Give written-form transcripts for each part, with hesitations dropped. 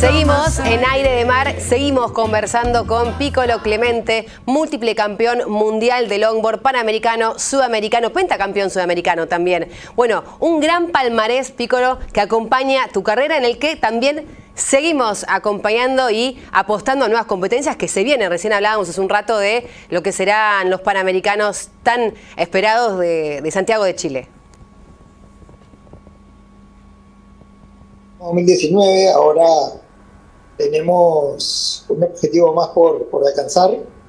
Seguimos en Aire de Mar, seguimos conversando con Piccolo Clemente, múltiple campeón mundial de longboard, panamericano, sudamericano, pentacampeón sudamericano también. Bueno, un gran palmarés, Piccolo, que acompaña tu carrera, en el que también seguimos acompañando y apostando a nuevas competencias que se vienen. Recién hablábamos hace un rato de lo que serán los panamericanos tan esperados de Santiago de Chile. 2019, ahora tenemos un objetivo más por alcanzar.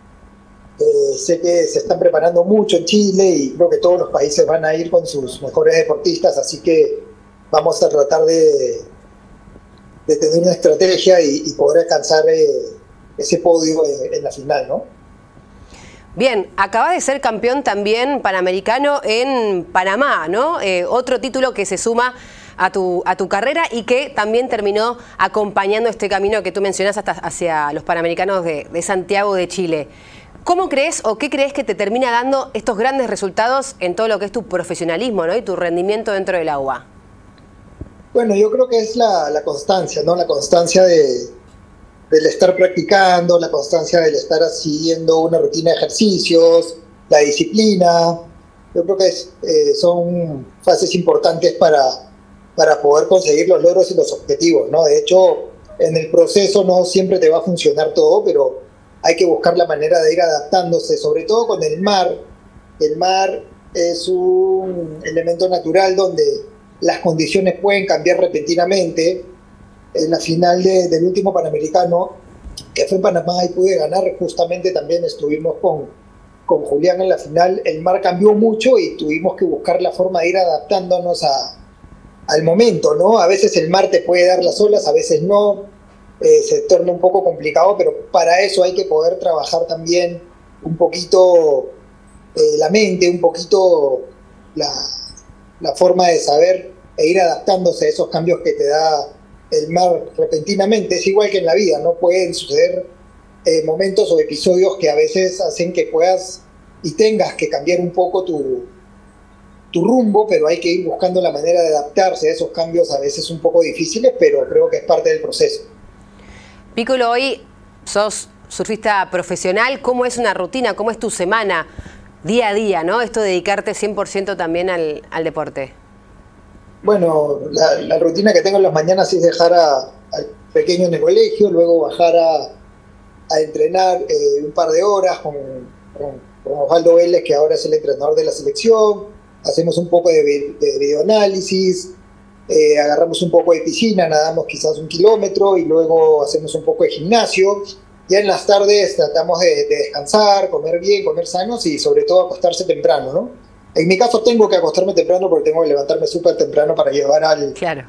Sé que se están preparando mucho en Chile y creo que todos los países van a ir con sus mejores deportistas, así que vamos a tratar de tener una estrategia y poder alcanzar ese podio en la final, ¿no? Bien, acaba de ser campeón también panamericano en Panamá, ¿no? Otro título que se suma a tu carrera y que también terminó acompañando este camino que tú mencionas hasta hacia los Panamericanos de Santiago de Chile. ¿Cómo crees o qué crees que te termina dando estos grandes resultados en todo lo que es tu profesionalismo, ¿no? Y tu rendimiento dentro del agua? Bueno, yo creo que es la constancia, ¿no? La constancia del estar practicando, la constancia del estar siguiendo una rutina de ejercicios, la disciplina. Yo creo que son fases importantes para poder conseguir los logros y los objetivos, ¿no? De hecho, en el proceso no siempre te va a funcionar todo, pero hay que buscar la manera de ir adaptándose, sobre todo con el mar. El mar es un elemento natural donde las condiciones pueden cambiar repentinamente. En la final del último Panamericano, que fue en Panamá y pude ganar, justamente también estuvimos con Julián en la final. El mar cambió mucho y tuvimos que buscar la forma de ir adaptándonos al momento, ¿no? A veces el mar te puede dar las olas, a veces no, se torna un poco complicado, pero para eso hay que poder trabajar también un poquito la mente, un poquito la forma de saber e ir adaptándose a esos cambios que te da el mar repentinamente. Es igual que en la vida, ¿no? Pueden suceder momentos o episodios que a veces hacen que puedas y tengas que cambiar un poco tu rumbo, pero hay que ir buscando la manera de adaptarse a esos cambios a veces un poco difíciles, pero creo que es parte del proceso. Piccolo, hoy sos surfista profesional. ¿Cómo es una rutina? ¿Cómo es tu semana día a día, ¿no? Esto de dedicarte 100% también al deporte. Bueno, la rutina que tengo en las mañanas es dejar al pequeño en el colegio, luego bajar a entrenar un par de horas con Osvaldo Vélez, que ahora es el entrenador de la selección. Hacemos un poco de videoanálisis, agarramos un poco de piscina, nadamos quizás 1 kilómetro y luego hacemos un poco de gimnasio. Ya en las tardes tratamos de descansar, comer bien, comer sanos y sobre todo acostarse temprano, ¿no? En mi caso tengo que acostarme temprano porque tengo que levantarme súper temprano para llevar al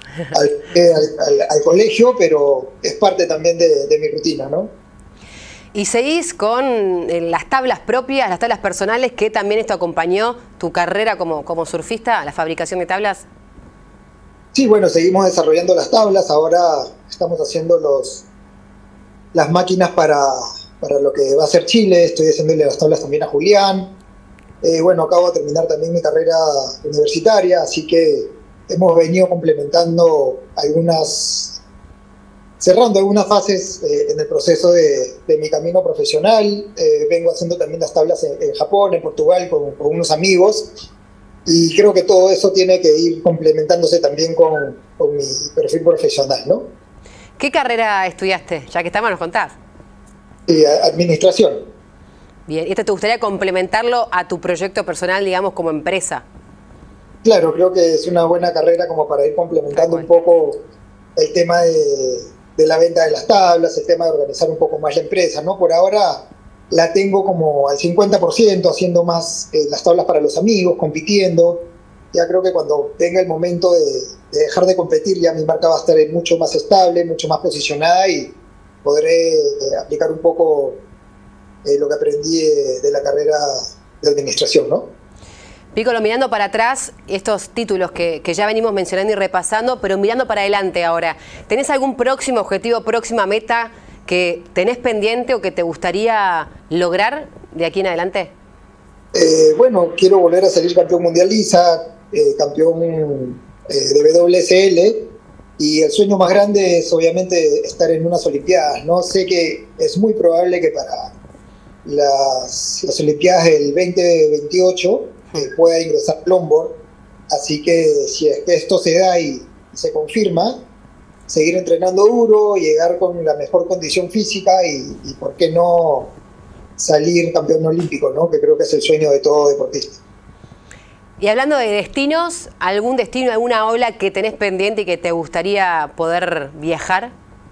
colegio, pero es parte también de mi rutina, ¿no? Y seguís con las tablas propias, las tablas personales, que también esto acompañó tu carrera como surfista, la fabricación de tablas. Sí, bueno, seguimos desarrollando las tablas. Ahora estamos haciendo las máquinas para lo que va a ser Chile. Estoy haciéndole las tablas también a Julián. Bueno, acabo de terminar también mi carrera universitaria, así que hemos venido complementando cerrando algunas fases en el proceso de mi camino profesional. Vengo haciendo también las tablas en Japón, en Portugal, con unos amigos, y creo que todo eso tiene que ir complementándose también con mi perfil profesional, ¿no? ¿Qué carrera estudiaste? Ya que estamos, nos contás. Administración. Bien, ¿y esto te gustaría complementarlo a tu proyecto personal, digamos, como empresa? Claro, creo que es una buena carrera como para ir complementando un poco el tema de la venta de las tablas, el tema de organizar un poco más la empresa, ¿no? Por ahora la tengo como al 50%, haciendo más las tablas para los amigos, compitiendo. Ya creo que cuando tenga el momento de dejar de competir, ya mi marca va a estar mucho más estable, mucho más posicionada y podré aplicar un poco lo que aprendí de la carrera de administración, ¿no? Piccolo, mirando para atrás, estos títulos que ya venimos mencionando y repasando, pero mirando para adelante ahora, ¿tenés algún próximo objetivo, próxima meta que tenés pendiente o que te gustaría lograr de aquí en adelante? Bueno, quiero volver a salir campeón mundial ISA, campeón de WSL, Y el sueño más grande es obviamente estar en unas Olimpiadas, ¿no? Sé que es muy probable que para las Olimpiadas del 2028 pueda ingresar longboard, así que si es que esto se da y se confirma, seguir entrenando duro, llegar con la mejor condición física y por qué no salir campeón olímpico, ¿no? Que creo que es el sueño de todo deportista. Y hablando de destinos, ¿algún destino, alguna ola que tenés pendiente y que te gustaría poder viajar?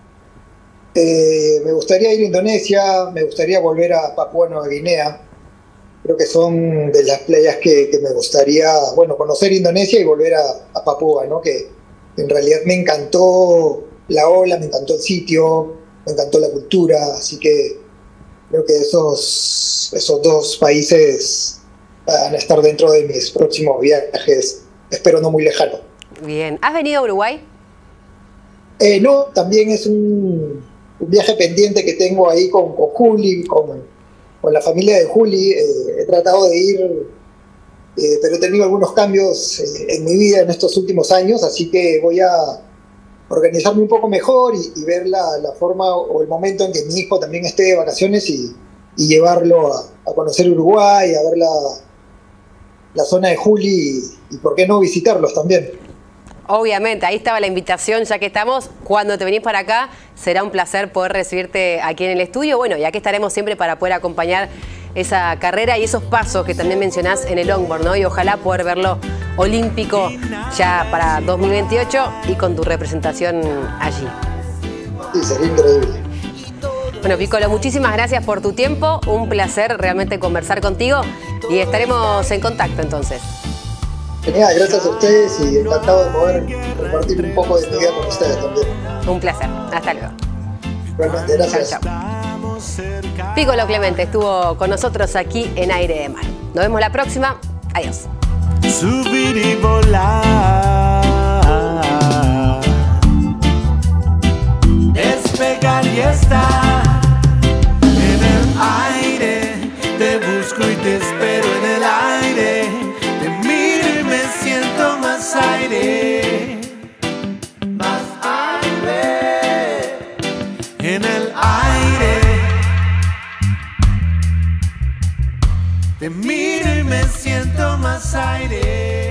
Me gustaría ir a Indonesia, me gustaría volver a Papúa Nueva Guinea. Creo que son de las playas que me gustaría, bueno, conocer Indonesia y volver a Papúa, ¿no? Que en realidad me encantó la ola, me encantó el sitio, me encantó la cultura, así que creo que esos dos países van a estar dentro de mis próximos viajes, espero no muy lejano. Bien, ¿has venido a Uruguay? No, también es un viaje pendiente que tengo ahí con Juli, con la familia de Juli. He tratado de ir, pero he tenido algunos cambios en mi vida en estos últimos años, así que voy a organizarme un poco mejor y ver la forma o el momento en que mi hijo también esté de vacaciones y llevarlo a conocer Uruguay, a ver la zona de Juli y por qué no visitarlos también. Obviamente, ahí estaba la invitación, ya que estamos. Cuando te venís para acá, será un placer poder recibirte aquí en el estudio. Bueno, y aquí estaremos siempre para poder acompañar esa carrera y esos pasos que también mencionás en el longboard, ¿no? Y ojalá poder verlo olímpico ya para 2028 y con tu representación allí. Sí, sería increíble. Bueno, Piccolo, muchísimas gracias por tu tiempo. Un placer realmente conversar contigo y estaremos en contacto entonces. Genial, gracias a ustedes y encantado de poder compartir un poco de mi vida con ustedes también. Un placer. Hasta luego. Realmente, gracias. Chau, chau. Piccolo Clemente estuvo con nosotros aquí en Aire de Mar. Nos vemos la próxima. Adiós. Subir y volar, despegar y estar en el aire. Te busco y te espero en el aire. Te miro y me siento más aire, más aire en el aire. Te miro y me siento más aire.